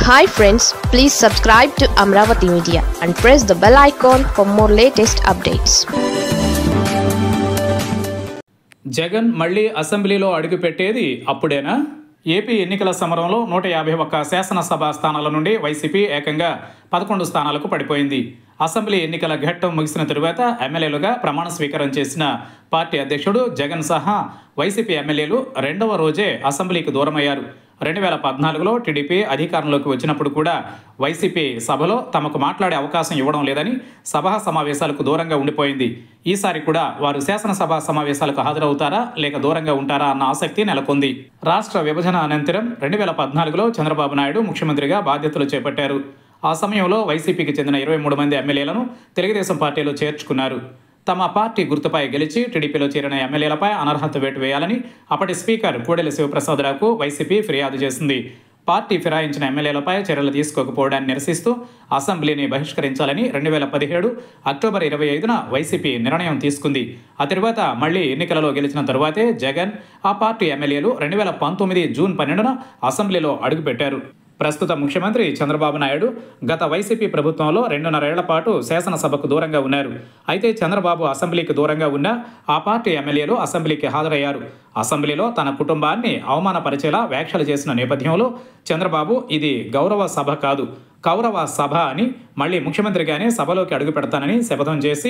Hi friends, please subscribe to Amravati Media and press the bell icon for more latest updates. Jagan మళ్ళీ అసెంబ్లీలో అడుగుపెట్టేది అప్పుడేనా? AP ఎన్నికల సమరంలో 151 శాసనసభ స్థానాల నుండి వైసీపీ ఏకంగా 11 స్థానాలకు పడిపోయింది. అసెంబ్లీ ఎన్నికల ఘట్టం ముగిసిన తరువాత ఎమ్మెల్యేలుగా ప్రమాణ స్వీకారం చేసిన పార్టీ అధ్యక్షుడు జగన్ సహా వైసీపీ ఎమ్మెల్యేలు రెండవ రోజే అసెంబ్లీకి దూరమయ్యారు. 2014లో టీడీపీ అధికారంలోకి వచ్చినప్పుడు కూడా వైసీపీ సభలో తమకు మాట్లాడే అవకాశం ఇవ్వడం లేదని సభా సమావేశాలకు దూరంగా ఉండిపోయింది. ఈసారి కూడా వారు శాసనసభ సమావేశాలకు హాజరవుతారా లేక దూరంగా ఉంటారా అన్న ఆసక్తి నెలకొంది. రాష్ట్ర విభజన అనంతరం 2014లో చంద్రబాబు నాయుడు ముఖ్యమంత్రిగా బాధ్యతలు చేపట్టారు. ఆ సమయంలో వైసీపీకి చెందిన 23 మంది ఎమ్మెల్యేలను తెలుగుదేశం పార్టీలో చేర్చుకున్నారు. తమ పార్టీ గుర్తుపై గెలిచి టీడీపీలో చేరిన ఎమ్మెల్యేలపై అనర్హత వేటు వేయాలని అప్పటి స్పీకర్ కోడెల శివప్రసాదరావుకు వైసీపీ ఫిర్యాదు చేసింది. పార్టీ ఫిరాయించిన ఎమ్మెల్యేలపై చర్యలు తీసుకోకపోవడాన్ని నిరసిస్తూ అసెంబ్లీని బహిష్కరించాలని 2017 అక్టోబర్ 25న వైసీపీ నిర్ణయం తీసుకుంది. ఆ తరువాత మళ్లీ ఎన్నికలలో గెలిచిన తరువాతే జగన్ ఆ పార్టీ ఎమ్మెల్యేలు 2019 జూన్ 12న అసెంబ్లీలో అడుగుపెట్టారు. ప్రస్తుత ముఖ్యమంత్రి చంద్రబాబు నాయుడు గత వైసీపీ ప్రభుత్వంలో 2.5 ఏళ్ల పాటు శాసనసభకు దూరంగా ఉన్నారు. అయితే చంద్రబాబు అసెంబ్లీకి దూరంగా ఉన్న ఆ పార్టీ ఎమ్మెల్యేలు అసెంబ్లీకి హాజరయ్యారు. అసెంబ్లీలో తన కుటుంబాన్ని అవమానపరిచేలా వ్యాఖ్యలు చేసిన నేపథ్యంలో చంద్రబాబు ఇది గౌరవ సభ కాదు, కౌరవ సభ అని మళ్లీ ముఖ్యమంత్రిగానే సభలోకి అడుగు పెడతానని శపథం చేసి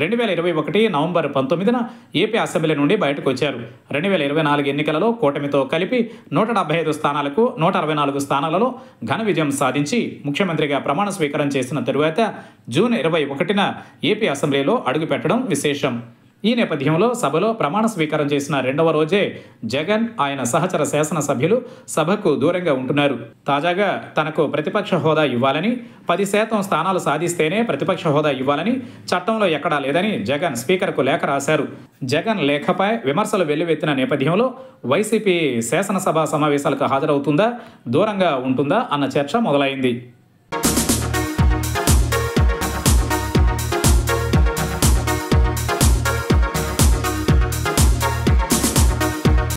2021 నవంబర్ 19న ఏపీ అసెంబ్లీ నుండి బయటకు వచ్చారు. 2024 ఎన్నికలలో కూటమితో కలిపి 175 స్థానాలకు 164 స్థానాలలో ఘన విజయం సాధించి ముఖ్యమంత్రిగా ప్రమాణ స్వీకారం చేసిన తరువాత జూన్ 21న ఏపీ అసెంబ్లీలో అడుగుపెట్టడం విశేషం. ఈ నేపథ్యంలో సభలో ప్రమాణ స్వీకారం చేసిన రెండవ రోజే జగన్ ఆయన సహచర శాసనసభ్యులు సభకు దూరంగా ఉంటున్నారు. తాజాగా తనకు ప్రతిపక్ష హోదా ఇవ్వాలని 10% స్థానాలు సాధిస్తేనే ప్రతిపక్ష హోదా ఇవ్వాలని చట్టంలో ఎక్కడా లేదని జగన్ స్పీకర్కు లేఖ రాశారు. జగన్ లేఖపై విమర్శలు వెల్లువెత్తిన నేపథ్యంలో వైసీపీ శాసనసభ సమావేశాలకు హాజరవుతుందా, దూరంగా ఉంటుందా అన్న చర్చ మొదలైంది.